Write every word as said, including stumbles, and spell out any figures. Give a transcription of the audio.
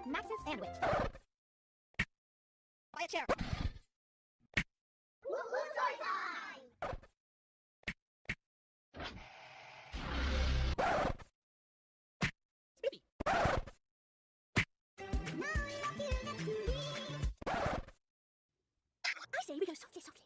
Max's sandwich. Buy a chair. Woohoo story time! Snoopy. Now I love you, that's me. I say we go softly, softly.